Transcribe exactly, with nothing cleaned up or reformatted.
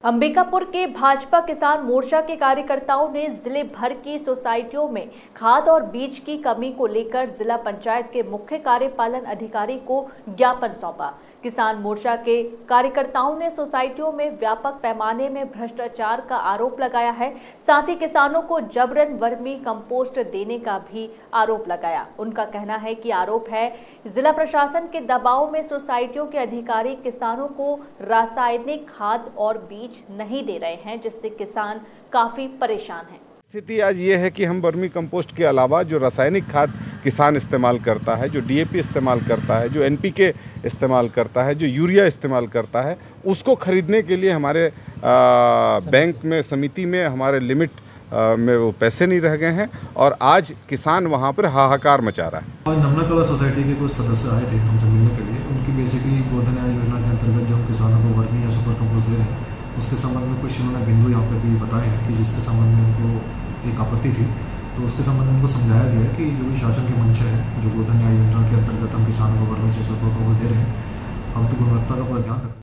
अंबिकापुर के भाजपा किसान मोर्चा के कार्यकर्ताओं ने जिले भर की सोसाइटियों में खाद और बीज की कमी को लेकर जिला पंचायत के मुख्य कार्यपालन अधिकारी को ज्ञापन सौंपा। किसान मोर्चा के कार्यकर्ताओं ने सोसाइटियों में व्यापक पैमाने में भ्रष्टाचार का आरोप लगाया है। साथ ही किसानों को जबरन वर्मी कंपोस्ट देने का भी आरोप लगाया। उनका कहना है कि आरोप है जिला प्रशासन के दबाव में सोसाइटियों के अधिकारी किसानों को रासायनिक खाद और बीज नहीं दे रहे हैं, जिससे किसान काफी परेशान हैं। स्थिति आज ये है कि हम वर्मी कंपोस्ट के अलावा जो रासायनिक खाद किसान इस्तेमाल करता है, जो डीएपी इस्तेमाल करता है, जो एनपीके इस्तेमाल करता है, जो यूरिया इस्तेमाल करता है, उसको खरीदने के लिए हमारे आ, बैंक में समिति में हमारे लिमिट आ, में वो पैसे नहीं रह गए हैं और आज किसान वहाँ पर हाहाकार मचा रहा है। आज नमना कला सोसाइटी के कुछ सदस्य आए थे हमसे मिलने के लिए। उनकी बेसिकली गोधन योजना के अंतर्गत जो हम किसानों को वर्मी या सुपर कंपोस्ट दे रहे हैं, उसके संबंध में कुछ उन्होंने बिंदु यहाँ पर भी बताए हैं कि जिसके संबंध में उनको एक आपत्ति थी। तो उसके संबंध में उनको समझाया गया कि जो भी शासन की मंशा है, जो गोधन योजना के अंतर्गत हम किसानों को वर्मी या सुपर कंपोस्ट दे रहे हैं, हम तो गुणवत्ता का पूरा ध्यान रखें।